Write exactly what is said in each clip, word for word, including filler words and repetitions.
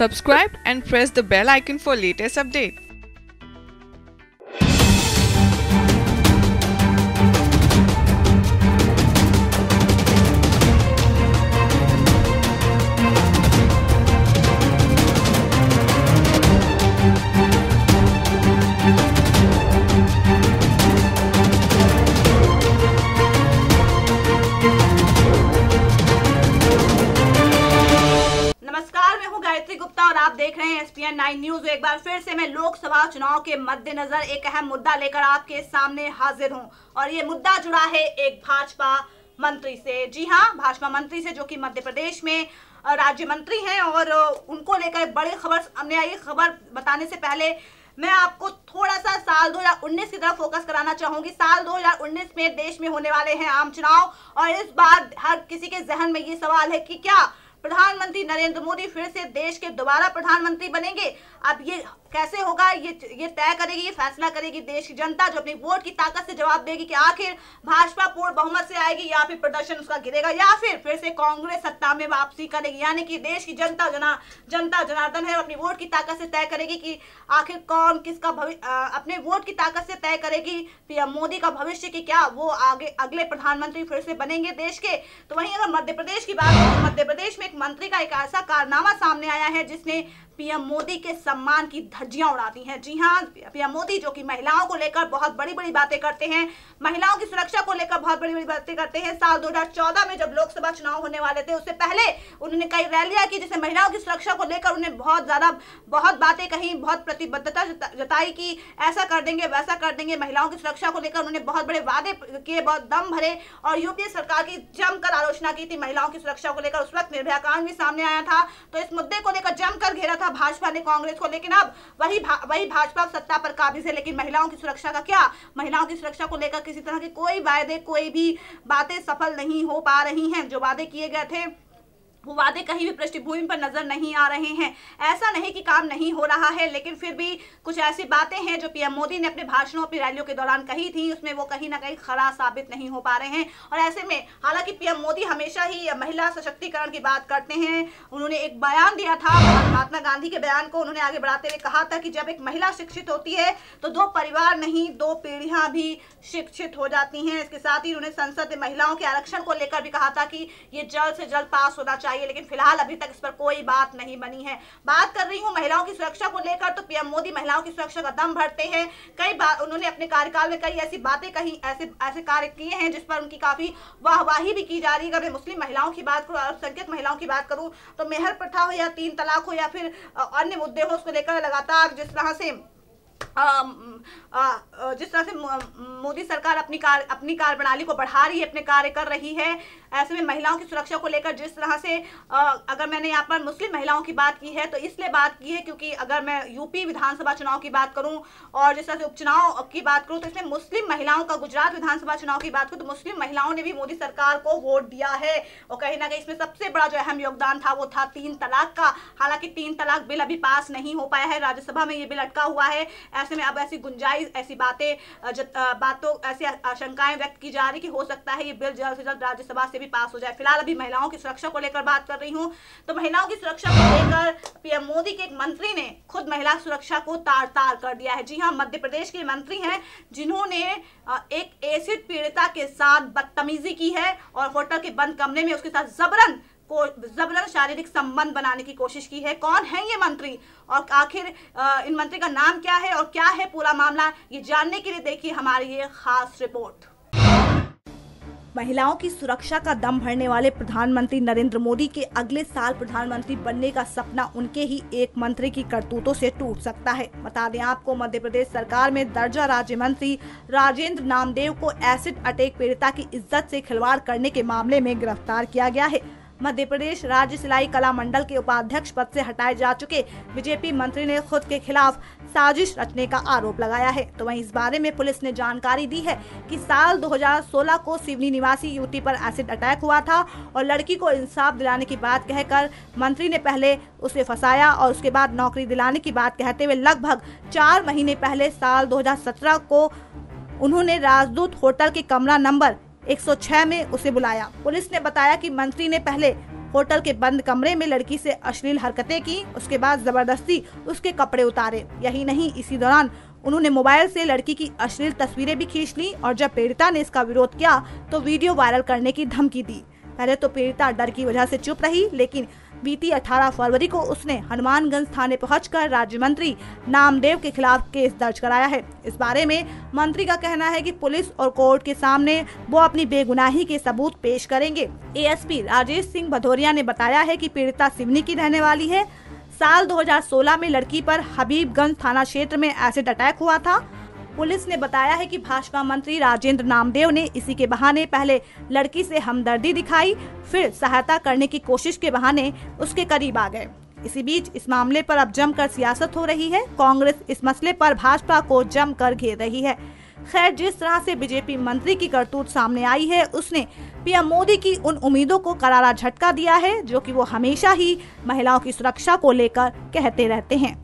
Subscribe and press the bell icon for latest update. नमस्कार, मैं हूं गायत्री गुप्ता और आप देख रहे हैं S P N nine news. एक बार फिर से मैं लोकसभा चुनाव के मद्देनजर एक अहम मुद्दा लेकर आपके सामने हाजिर हूं और ये मुद्दा जुड़ा है एक भाजपा मंत्री से। जी हां, भाजपा मंत्री से, जो कि मध्य प्रदेश में राज्य मंत्री हैं और उनको लेकर बड़ी खबर सामने आई। खबर बताने से पहले मैं आपको थोड़ा सा साल दो हज़ार उन्नीस की तरफ फोकस कराना चाहूंगी। साल दो हज़ार उन्नीस में देश में होने वाले हैं आम चुनाव और इस बार हर किसी के जहन में ये सवाल है कि क्या प्रधानमंत्री नरेंद्र मोदी फिर से देश के दोबारा प्रधानमंत्री बनेंगे। अब ये कैसे होगा, ये ये तय करेगी, ये फैसला करेगी देश की जनता, जो अपनी वोट की ताकत से जवाब देगी कि आखिर भाजपा पूर्ण बहुमत से आएगी या फिर प्रदर्शन उसका गिरेगा या फिर फिर से कांग्रेस सत्ता में वापसी करेगी। यानी कि देश की जनता जना जनता जनार्दन है, अपनी वोट की ताकत से तय करेगी कि आखिर कौन किसका भविष्य, अपने वोट की ताकत से तय करेगी पीएम मोदी का भविष्य की क्या वो आगे अगले प्रधानमंत्री फिर से बनेंगे देश के। तो वहीं अगर मध्य प्रदेश की बात करें, मध्य प्रदेश में एक मंत्री का एक ऐसा कारनामा सामने आया है जिसने पीएम मोदी के सम्मान की धज्जियां उड़ाती हैं। जी हां, पीएम मोदी जो कि महिलाओं को लेकर बहुत बड़ी बड़ी बातें करते हैं, महिलाओं की सुरक्षा को लेकर बहुत बड़ी बड़ी बातें करते हैं। साल दो हज़ार चौदह में जब लोकसभा चुनाव होने वाले थे, उससे पहले उन्होंने कई रैलियां की जिससे महिलाओं की सुरक्षा को लेकर उन्हें बहुत ज्यादा बहुत बातें कही, बहुत प्रतिबद्धता जताई कि ऐसा कर देंगे वैसा कर देंगे। महिलाओं की सुरक्षा को लेकर उन्होंने बहुत बड़े वादे किए, बहुत दम भरे और यूपीए सरकार की जमकर आलोचना की थी महिलाओं की सुरक्षा को लेकर। उस वक्त निर्भया कांड भी सामने आया था, तो इस मुद्दे को लेकर जमकर घेरा था भाजपा ने कांग्रेस को। लेकिन अब वही भा, वही भाजपा सत्ता पर काबिज है, लेकिन महिलाओं की सुरक्षा का क्या? महिलाओं की सुरक्षा को लेकर किसी तरह के कोई वायदे, कोई भी बातें सफल नहीं हो पा रही हैं। जो वादे किए गए थे वो वादे कहीं भी पृष्ठभूमि पर नजर नहीं आ रहे हैं। ऐसा नहीं कि काम नहीं हो रहा है, लेकिन फिर भी कुछ ऐसी बातें हैं जो पीएम मोदी ने अपने भाषणों, अपनी रैलियों के दौरान कही थी, उसमें वो कहीं ना कहीं खरा साबित नहीं हो पा रहे हैं। और ऐसे में हालांकि पीएम मोदी हमेशा ही महिला सशक्तिकरण की बात करते हैं। उन्होंने एक बयान दिया था, महात्मा गांधी के बयान को उन्होंने आगे बढ़ाते हुए कहा था कि जब एक महिला शिक्षित होती है तो दो परिवार नहीं, दो पीढ़ियां भी शिक्षित हो जाती हैं। इसके साथ ही उन्होंने संसद में महिलाओं के आरक्षण को लेकर भी कहा था कि ये जल्द से जल्द पास होना चाहिए, लेकिन फिलहाल अभी तक इस पर कोई बात नहीं बनी है। बात कर रही हूं महिलाओं की सुरक्षा को लेकर, तो पीएम मोदी महिलाओं की सुरक्षा का दम भरते हैं। कई बार उन्होंने अपने कार्यकाल में कई ऐसी बातें कही, ऐसे ऐसे कार्य किए हैं जिस पर उनकी काफी वाहवाही भी की जा रही है। अगर मैं मुस्लिम महिलाओं की बात करूं, अल्पसंख्यक महिलाओं की बात करूं, तो मेहर प्रथा हो या तीन तलाक हो या फिर अन्य मुद्दे हो, उसको लेकर लगातार जिस तरह से आ, आ, जिस तरह से मोदी सरकार अपनी कार अपनी कार्य प्रणाली को बढ़ा रही है, अपने कार्य कर रही है, ऐसे में महिलाओं की सुरक्षा को लेकर जिस तरह से आ, अगर मैंने यहाँ पर मुस्लिम महिलाओं की बात की है तो इसलिए बात की है क्योंकि अगर मैं यूपी विधानसभा चुनाव की बात करूं और जिस तरह से उपचुनाव की बात करूं, तो इसमें मुस्लिम महिलाओं का, गुजरात विधानसभा चुनाव की बात करूं तो मुस्लिम महिलाओं ने भी मोदी सरकार को वोट दिया है और कहीं ना कहीं इसमें सबसे बड़ा जो अहम योगदान था वो था तीन तलाक का। हालांकि तीन तलाक बिल अभी पास नहीं हो पाया है, राज्यसभा में ये बिल अटका हुआ है। ऐसे में अब ऐसी गुंजाइश, ऐसी बातें बातों ऐसी आशंकाएं व्यक्त की जा रही कि हो सकता है ये बिल जल्द से जल्द राज्यसभा से भी पास हो जाए। फिलहाल अभी महिलाओं की सुरक्षा को लेकर बात कर रही हूं, तो महिलाओं की सुरक्षा को लेकर पीएम मोदी के एक मंत्री ने खुद महिला सुरक्षा को तार तार कर दिया है। जी हां, मध्य प्रदेश के मंत्री हैं जिन्होंने एक एसिड पीड़िता के साथ बदतमीजी की है और होटल के बंद कमरे में उसके साथ जबरन को जबरन शारीरिक संबंध बनाने की कोशिश की है। कौन है ये मंत्री और आखिर इन मंत्री का नाम क्या है और क्या है पूरा मामला, ये जानने के लिए देखिए हमारी ये खास रिपोर्ट। महिलाओं की सुरक्षा का दम भरने वाले प्रधानमंत्री नरेंद्र मोदी के अगले साल प्रधानमंत्री बनने का सपना उनके ही एक मंत्री की करतूतों से टूट सकता है। बता दें आपको, मध्य प्रदेश सरकार में दर्जा राज्य मंत्री राजेंद्र नामदेव को एसिड अटैक पीड़िता की इज्जत से खिलवाड़ करने के मामले में गिरफ्तार किया गया है। मध्य प्रदेश राज्य सिलाई कला मंडल के उपाध्यक्ष पद से हटाए जा चुके बीजेपी मंत्री ने खुद के खिलाफ साजिश रचने का आरोप लगाया है। तो वहीं इस बारे में पुलिस ने जानकारी दी है कि साल दो हज़ार सोलह को सिवनी निवासी युवती पर एसिड अटैक हुआ था और लड़की को इंसाफ दिलाने की बात कहकर मंत्री ने पहले उसे फंसाया और उसके बाद नौकरी दिलाने की बात कहते हुए लगभग चार महीने पहले साल दो हज़ार सत्रह को उन्होंने राजदूत होटल के कमरा नंबर एक सौ छह में उसे बुलाया। पुलिस ने बताया कि मंत्री ने पहले होटल के बंद कमरे में लड़की से अश्लील हरकतें की, उसके बाद जबरदस्ती उसके कपड़े उतारे। यही नहीं, इसी दौरान उन्होंने मोबाइल से लड़की की अश्लील तस्वीरें भी खींच ली और जब पीड़िता ने इसका विरोध किया तो वीडियो वायरल करने की धमकी दी। पहले तो पीड़िता डर की वजह से चुप रही, लेकिन बीती अठारह फरवरी को उसने हनुमानगंज थाने पहुंचकर राज्य मंत्री नामदेव के खिलाफ केस दर्ज कराया है। इस बारे में मंत्री का कहना है कि पुलिस और कोर्ट के सामने वो अपनी बेगुनाही के सबूत पेश करेंगे। एएसपी राजेश सिंह भदौरिया ने बताया है कि पीड़िता सिवनी की रहने वाली है। साल दो हज़ार सोलह में लड़की पर हबीबगंज थाना क्षेत्र में एसिड अटैक हुआ था। पुलिस ने बताया है कि भाजपा मंत्री राजेंद्र नामदेव ने इसी के बहाने पहले लड़की से हमदर्दी दिखाई, फिर सहायता करने की कोशिश के बहाने उसके करीब आ गए। इसी बीच इस मामले पर अब जमकर सियासत हो रही है। कांग्रेस इस मसले पर भाजपा को जमकर घेर रही है। खैर, जिस तरह से बीजेपी मंत्री की करतूत सामने आई है, उसने पीएम मोदी की उन उम्मीदों को करारा झटका दिया है जो कि वो हमेशा ही महिलाओं की सुरक्षा को लेकर कहते रहते हैं।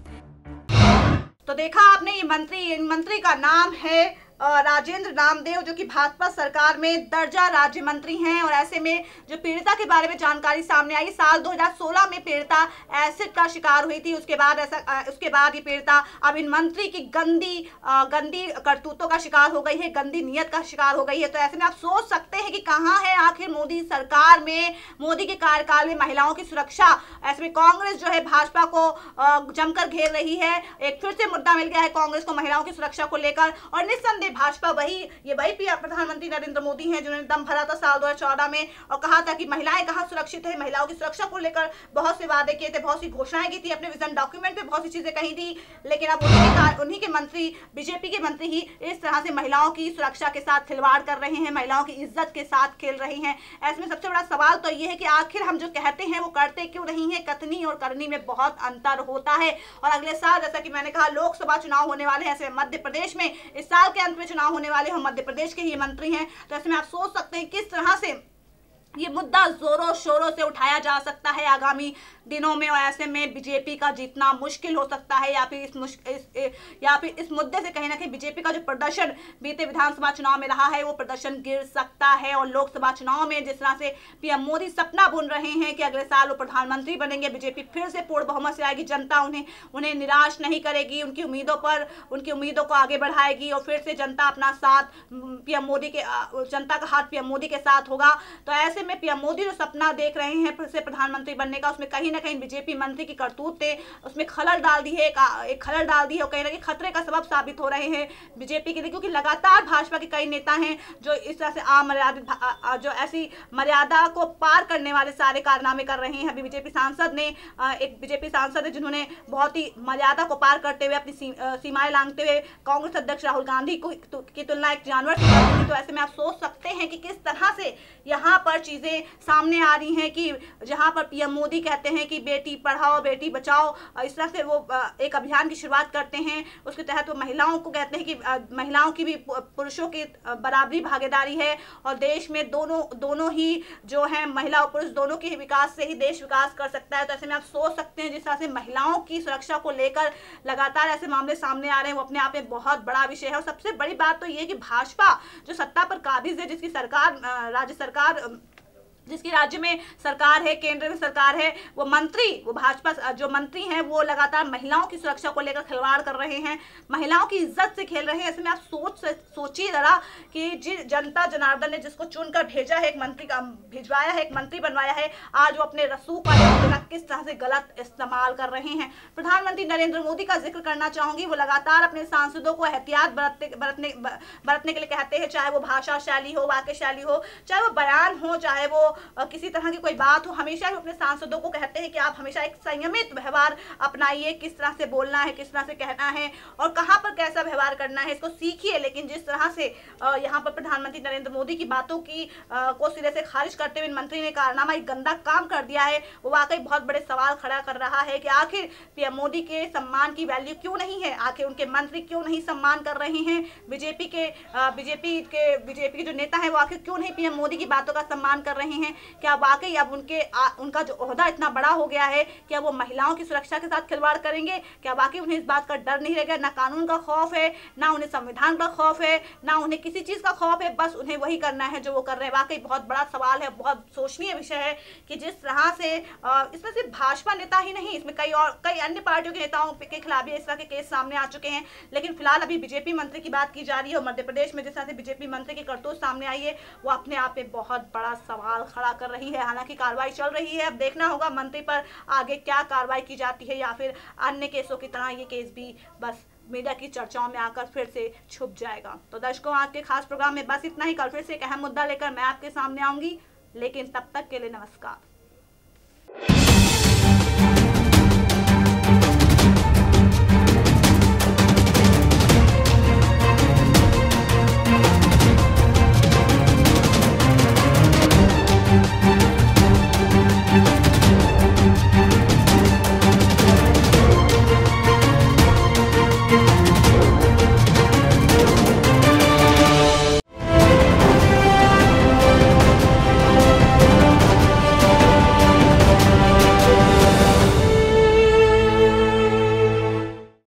तो देखा आपने, ये मंत्री मंत्री का नाम है राजेंद्र नामदेव, जो कि भाजपा सरकार में दर्जा राज्य मंत्री हैं। और ऐसे में जो पीड़िता के बारे में जानकारी सामने आई, साल दो हज़ार सोलह में पीड़िता एसिड का शिकार हुई थी। उसके बाद ऐसा उसके बाद ये पीड़िता अब इन मंत्री की गंदी गंदी करतूतों का शिकार हो गई है, गंदी नीयत का शिकार हो गई है। तो ऐसे में आप सोच सकते हैं कि कहाँ है आखिर मोदी सरकार में, मोदी के कार्यकाल में महिलाओं की सुरक्षा। ऐसे में कांग्रेस जो है भाजपा को जमकर घेर रही है। एक फिर से मुद्दा मिल गया है कांग्रेस को महिलाओं की सुरक्षा को लेकर। और निस्संदेह भाजपा वही ये वही प्रधानमंत्री नरेंद्र मोदी हैं जिन्होंने दम भरा था साल दो हज़ार चौदह में और कहा था कि महिलाएं कहां सुरक्षित है। महिलाओं की सुरक्षा को लेकर बहुत से वादे किए थे, बहुत सी घोषणाएं की थी, अपने विजन डॉक्यूमेंट में बहुत सी चीजें कही थी। लेकिन अब उन्हीं के उन्हीं के मंत्री, बीजेपी के मंत्री ही इस तरह से महिलाओं की सुरक्षा के साथ खिलवाड़ कर रहे हैं, महिलाओं की इज्जत के साथ खेल रहे हैं। ऐसे में सबसे बड़ा सवाल तो ये है कि आखिर हम जो कहते हैं वो करते क्यों नहीं है। कथनी और करनी में बहुत अंतर होता है। और अगले साल, जैसा कि मैंने कहा, लोकसभा चुनाव होने वाले हैं। ऐसे मध्य प्रदेश में इस साल के अंत में चुनाव होने वाले हैं, मध्य प्रदेश के ही मंत्री हैं। तो ऐसे में आप सोच सकते हैं किस तरह से ये मुद्दा जोरों शोरों से उठाया जा सकता है आगामी दिनों में। और ऐसे में बीजेपी का जीतना मुश्किल हो सकता है, या फिर इस मुश्किल इस, या फिर इस मुद्दे से कहीं ना कहीं बीजेपी का जो प्रदर्शन बीते विधानसभा चुनाव में रहा है वो प्रदर्शन गिर सकता है। और लोकसभा चुनाव में जिस तरह से पीएम मोदी सपना बुन रहे हैं कि अगले साल वो प्रधानमंत्री बनेंगे, बीजेपी फिर से पूर्ण बहुमत से आएगी, जनता उन्हें उन्हें निराश नहीं करेगी, उनकी उम्मीदों पर उनकी उम्मीदों को आगे बढ़ाएगी और फिर से जनता अपना साथ पीएम मोदी के जनता का हाथ पीएम मोदी के साथ होगा। तो ऐसे में पीएम मोदी जो सपना देख रहे हैं फिर से प्रधानमंत्री बनने का, उसमें कहीं ना कहीं बीजेपी मंत्री की करतूत ने उसमें खलल डाल दी है, एक, एक खलल डाल दी है और कहीं ना कहीं खतरे का सबब साबित हो रहे हैं बीजेपी के लिए। क्योंकि लगातार भाजपा के कई नेता हैं जो इस तरह से अमर्यादित जो ऐसी मर्यादा को पार करने वाले सारे कारनामे कर रहे हैं। अभी बीजेपी सांसद ने एक बीजेपी सांसद है जिन्होंने बहुत ही मर्यादा को पार करते हुए अपनी सीमाएं लांघते हुए कांग्रेस अध्यक्ष राहुल गांधी को की तुलना एक जानवर से कर दी। तो ऐसे में आप सोच सकते हैं कि किस तरह से यहाँ पर चीजें सामने आ रही हैं कि जहां पर पीएम मोदी कहते हैं कि बेटी पढ़ाओ बेटी बचाओ, इस तरह से वो एक अभियान की शुरुआत करते हैं। उसके तहत वो महिलाओं को कहते हैं कि महिलाओं की भी पुरुषों की बराबरी भागीदारी है और देश में दोनों दोनों ही जो है महिला और पुरुष दोनों के विकास से ही देश विकास कर सकता है। तो ऐसे में आप सोच सकते हैं जिस तरह से महिलाओं की सुरक्षा को लेकर लगातार ऐसे मामले सामने आ रहे हैं वो अपने आप में बहुत बड़ा विषय है। और सबसे बड़ी बात तो ये कि भाजपा जो सत्ता पर काबिज है, जिसकी सरकार राज्य सरकार जिसकी राज्य में सरकार है, केंद्र में सरकार है, वो मंत्री वो भाजपा जो मंत्री हैं वो लगातार महिलाओं की सुरक्षा को लेकर खिलवाड़ कर रहे हैं, महिलाओं की इज्जत से खेल रहे हैं। ऐसे में आप सोच सोचिए जरा कि जिस जनता जनार्दन ने जिसको चुनकर भेजा है, एक मंत्री का भिजवाया है, एक मंत्री बनवाया है, आज वो अपने रसूख वाले का किस तरह से गलत इस्तेमाल कर रहे हैं। प्रधानमंत्री नरेंद्र मोदी का जिक्र करना चाहूंगी। वो लगातार अपने सांसदों को एहतियात बरतने बरतने बरतने के लिए कहते हैं, चाहे वो भाषा शैली हो, वाक्य शैली हो, चाहे वो बयान हो, चाहे वो किसी तरह की कोई बात हो। हमेशा ही अपने सांसदों को कहते हैं कि आप हमेशा एक संयमित व्यवहार अपनाइए, किस तरह से बोलना है, किस तरह से कहना है और कहां पर कैसा व्यवहार करना है, इसको सीखिए। लेकिन जिस तरह से यहां पर प्रधानमंत्री नरेंद्र मोदी की बातों की को सिरे से खारिज करते हुए मंत्री ने कारनामा एक गंदा काम कर दिया है, वो वाकई बहुत बड़े सवाल खड़ा कर रहा है कि आखिर पीएम मोदी के सम्मान की वैल्यू क्यों नहीं है, आखिर उनके मंत्री क्यों नहीं सम्मान कर रहे हैं, बीजेपी के बीजेपी के बीजेपी के जो नेता हैं वो आखिर क्यों नहीं पीएम मोदी की बातों का सम्मान कर रहे हैं। हैं? क्या वाकई अब उनके आ, उनका जो ओहदा इतना बड़ा हो गया है कि अब वो महिलाओं की सुरक्षा के साथ खिलवाड़ करेंगे? क्या वाकई उन्हें इस बात का डर नहीं रहेगा? ना कानून का खौफ है, ना उन्हें संविधान का खौफ है, ना उन्हें किसी चीज़ का खौफ है, बस उन्हें वही करना है जो वो कर रहे हैं। वाकई बहुत बड़ा सवाल है, बहुत सोचनीय विषय है कि जिस तरह से इसमें सिर्फ भाजपा नेता ही नहीं, इसमें कई और कई अन्य पार्टियों के नेताओं के खिलाफ भी इस तरह के केस सामने आ चुके हैं। लेकिन फिलहाल अभी बीजेपी मंत्री की बात की जा रही है और मध्य प्रदेश में जिस तरह से बीजेपी मंत्री की करतूत सामने आई है वो अपने आप में बहुत बड़ा सवाल खड़ा कर रही है। हालांकि कार्रवाई चल रही है, अब देखना होगा मंत्री पर आगे क्या कार्रवाई की जाती है या फिर अन्य केसों की तरह ये केस भी बस मीडिया की चर्चाओं में आकर फिर से छुप जाएगा। तो दर्शकों, आज के खास प्रोग्राम में बस इतना ही। कल फिर से एक अहम मुद्दा लेकर मैं आपके सामने आऊंगी, लेकिन तब तक के लिए नमस्कार।